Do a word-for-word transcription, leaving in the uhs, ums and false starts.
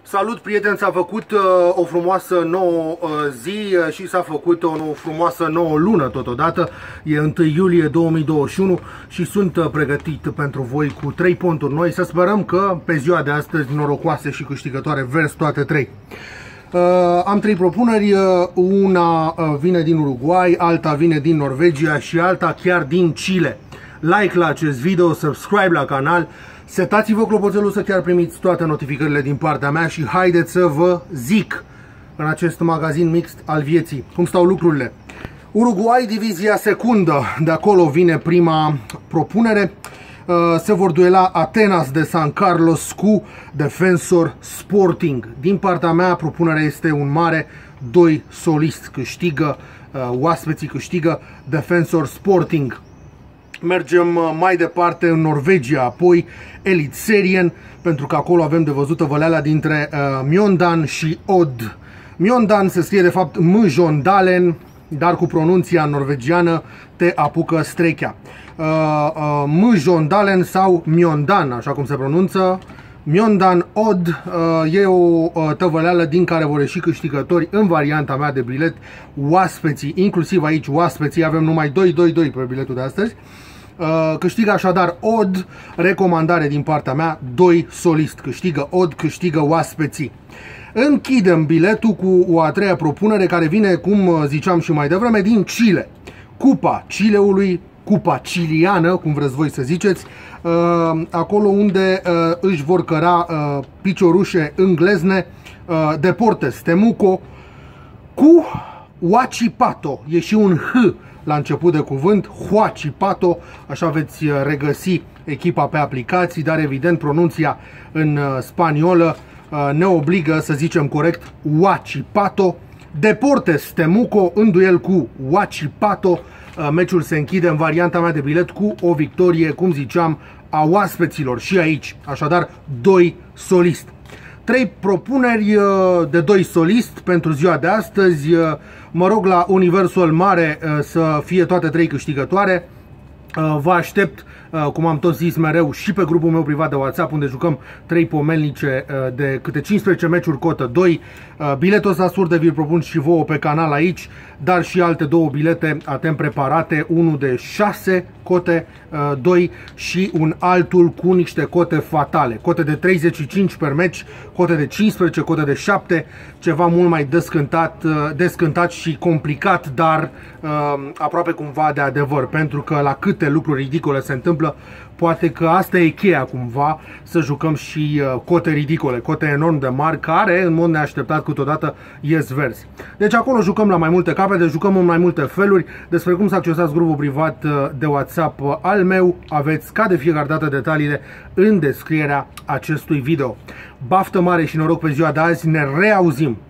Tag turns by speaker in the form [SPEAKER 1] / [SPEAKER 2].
[SPEAKER 1] Salut, prieteni, s-a făcut uh, o frumoasă nouă uh, zi uh, și s-a făcut o frumoasă nouă lună totodată. E întâi iulie două mii douăzeci și unu și sunt uh, pregătit pentru voi cu trei ponturi noi. Să sperăm că pe ziua de astăzi norocoase și câștigătoare vers toate trei. Uh, am trei propuneri, uh, una uh, vine din Uruguay, alta vine din Norvegia și alta chiar din Chile. Like la acest video, subscribe la canal, setați-vă clopoțelul să chiar primiți toate notificările din partea mea și haideți să vă zic în acest magazin mixt al vieții cum stau lucrurile. Uruguay, divizia secundă, de acolo vine prima propunere. Se vor duela Atenas de San Carlos cu Defensor Sporting. Din partea mea, propunerea este un mare doi solist. Câștigă, oaspeții câștigă Defensor Sporting. Mergem mai departe în Norvegia, apoi Elitserien, pentru că acolo avem de văzută văleala dintre uh, Mjøndalen și Odd. Mjøndalen se scrie de fapt Mjøndalen, dar cu pronunția norvegiană te apucă strechea. Uh, uh, Mjøndalen sau Mjøndalen, așa cum se pronunță. Mjøndalen Odd uh, e o uh, tăvăleală din care vor ieși câștigători în varianta mea de bilet oaspeții, inclusiv aici oaspeții, avem numai doi doi doi pe biletul de astăzi. Uh, câștigă așadar Odd, recomandare din partea mea, doi solist, câștigă Odd, câștigă oaspeții. Închidem biletul cu o a treia propunere care vine, cum ziceam și mai devreme, din Chile. Cupa Chileului, cupa chiliană, cum vreți voi să ziceți, uh, acolo unde uh, își vor căra uh, piciorușe înglezne, uh, Deportes Temuco cu Huachipato. E și un H la început de cuvânt, Huachipato, așa veți regăsi echipa pe aplicații, dar evident pronunția în uh, spaniolă uh, ne obligă să zicem corect Huachipato. Deportes Temuco în duel cu Huachipato. Meciul se închide în varianta mea de bilet cu o victorie, cum ziceam, a oaspeților și aici. Așadar, doi solist. Trei propuneri de doi solist pentru ziua de astăzi. Mă rog la Universul Mare să fie toate trei câștigătoare. Vă aștept, cum am tot zis mereu, și pe grupul meu privat de WhatsApp, unde jucăm trei pomelnice de câte cincisprezece meciuri cotă doi. Biletul ăsta surde vi-l propun și vouă pe canal aici, dar și alte două bilete atent preparate, unul de șase cote doi și un altul cu niște cote fatale, cote de treizeci și cinci per meci, cote de cincisprezece, cote de șapte, ceva mult mai descântat, descântat și complicat, dar aproape cumva de adevăr, pentru că la câte lucruri ridicole se întâmplă, poate că asta e cheia cumva, să jucăm și uh, cote ridicole, cote enorm de mari, care în mod neașteptat câteodată ies verzi. Deci acolo jucăm la mai multe capete, jucăm în mai multe feluri. Despre cum să accesați grupul privat uh, de WhatsApp uh, al meu, aveți ca de fiecare dată detaliile în descrierea acestui video. Baftă mare și noroc pe ziua de azi, ne reauzim!